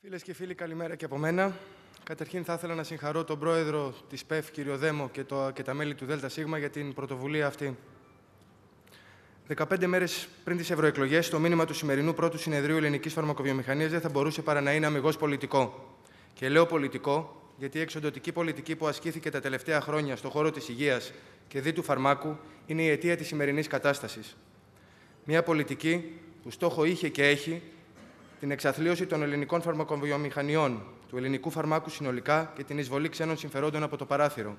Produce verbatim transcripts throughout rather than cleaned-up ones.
Φίλες και φίλοι, καλημέρα και από μένα. Καταρχήν θα ήθελα να συγχαρώ τον πρόεδρο της ΠΕΦ, κύριο Δέμο, και, το, και τα μέλη του ΔΣ για την πρωτοβουλία αυτή. δεκαπέντε μέρες πριν τις ευρωεκλογές, το μήνυμα του σημερινού πρώτου συνεδρίου ελληνικής φαρμακοβιομηχανίας δεν θα μπορούσε παρά να είναι αμιγώς πολιτικό. Και λέω πολιτικό, γιατί η εξοντωτική πολιτική που ασκήθηκε τα τελευταία χρόνια στον χώρο της υγείας και δι του φαρμάκου είναι η αιτία της σημερινής κατάστασης. Μια πολιτική που στόχο είχε και έχει την εξαθλίωση των ελληνικών φαρμακοβιομηχανιών, του ελληνικού φαρμάκου συνολικά και την εισβολή ξένων συμφερόντων από το παράθυρο.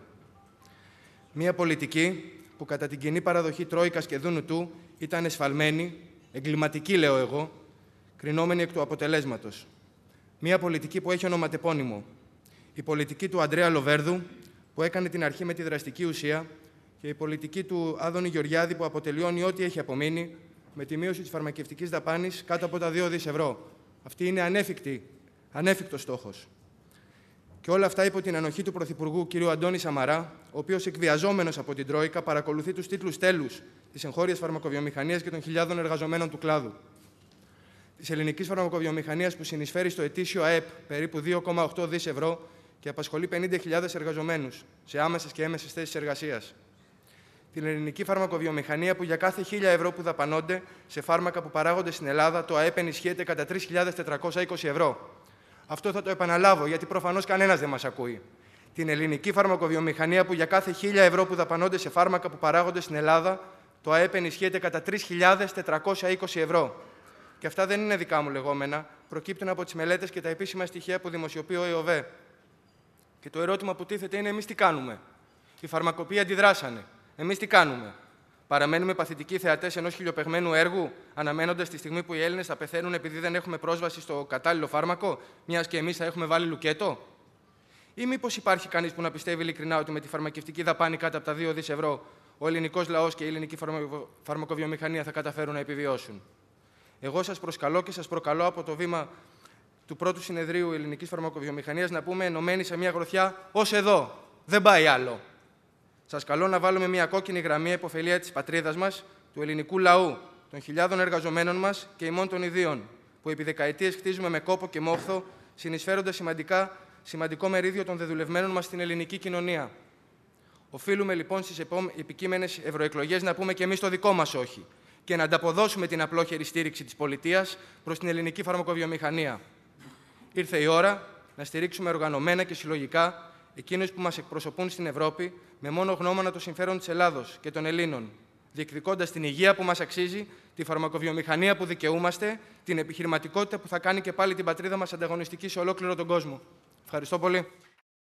Μια πολιτική που κατά την κοινή παραδοχή Τρόικας και Δούνου του ήταν εσφαλμένη, εγκληματική λέω εγώ, κρινόμενη εκ του αποτελέσματος. Μια πολιτική που έχει ονοματεπώνυμο. Η πολιτική του Αντρέα Λοβέρδου, που έκανε την αρχή με τη δραστική ουσία, και η πολιτική του Άδωνη Γεωργιάδη, που αποτελειώνει ό,τι έχει απομείνει με τη μείωση της φαρμακευτικής δαπάνης κάτω από τα δύο δις ευρώ. Αυτή είναι ανέφικτη, ανέφικτος στόχος. Και όλα αυτά υπό την ανοχή του Πρωθυπουργού κ. Αντώνη Σαμαρά, ο οποίος, εκβιαζόμενος από την Τρόικα, παρακολουθεί τους τίτλους τέλους της εγχώριας φαρμακοβιομηχανίας και των χιλιάδων εργαζομένων του κλάδου. Της ελληνικής φαρμακοβιομηχανίας που συνεισφέρει στο ετήσιο ΑΕΠ περίπου δύο κόμμα οκτώ δις ευρώ και απασχολεί πενήντα χιλιάδες εργαζομένους σε άμεσες και έμμεσες θέσεις εργασίας. Την ελληνική φαρμακοβιομηχανία που για κάθε χίλια ευρώ που δαπανώνται σε φάρμακα που παράγονται στην Ελλάδα, το ΑΕΠ ενισχύεται κατά τρεις χιλιάδες τετρακόσια είκοσι ευρώ. Αυτό θα το επαναλάβω, γιατί προφανώς κανένας δεν μας ακούει. Την ελληνική φαρμακοβιομηχανία που για κάθε χίλια ευρώ που δαπανώνται σε φάρμακα που παράγονται στην Ελλάδα, το ΑΕΠ ενισχύεται κατά τρεις χιλιάδες τετρακόσια είκοσι ευρώ. Και αυτά δεν είναι δικά μου λεγόμενα, προκύπτουν από τις μελέτες και τα επίσημα στοιχεία που δημοσιοποιεί ο ΕΟΒΕ. Και το ερώτημα που τίθεται είναι: εμείς τι κάνουμε? Οι φαρμακοποιοί αντιδράσανε. Εμείς τι κάνουμε? Παραμένουμε παθητικοί θεατές ενός χιλιοπαιγμένου έργου, αναμένοντας τη στιγμή που οι Έλληνες θα πεθαίνουν επειδή δεν έχουμε πρόσβαση στο κατάλληλο φάρμακο, μιας και εμείς θα έχουμε βάλει λουκέτο? Ή μήπως υπάρχει κανείς που να πιστεύει ειλικρινά ότι με τη φαρμακευτική δαπάνη κάτω από τα δύο δις ευρώ ο ελληνικός λαός και η ελληνική φαρμακοβιομηχανία θα καταφέρουν να επιβιώσουν? Εγώ σας προσκαλώ και σας προκαλώ από το βήμα του πρώτου συνεδρίου ελληνικής φαρμακοβιομηχανίας να πούμε ενωμένοι σε μια γροθιά: ως εδώ, δεν πάει άλλο. Σας καλώ να βάλουμε μια κόκκινη γραμμή επωφελία της πατρίδας μας, του ελληνικού λαού, των χιλιάδων εργαζομένων μας και ημών των ιδίων, που επί δεκαετίες χτίζουμε με κόπο και μόχθο, συνεισφέροντας σημαντικά, σημαντικό μερίδιο των δεδουλευμένων μας στην ελληνική κοινωνία. Οφείλουμε λοιπόν στις επικείμενες ευρωεκλογές να πούμε και εμείς το δικό μας όχι και να ανταποδώσουμε την απλόχερη στήριξη της πολιτείας προς την ελληνική φαρμακοβιομηχανία. Ήρθε η ώρα να στηρίξουμε οργανωμένα και συλλογικά εκείνους που μας εκπροσωπούν στην Ευρώπη με μόνο γνώμονα το συμφέρον της Ελλάδος και των Ελλήνων, διεκδικώντας την υγεία που μας αξίζει, τη φαρμακοβιομηχανία που δικαιούμαστε, την επιχειρηματικότητα που θα κάνει και πάλι την πατρίδα μας ανταγωνιστική σε ολόκληρο τον κόσμο. Ευχαριστώ πολύ.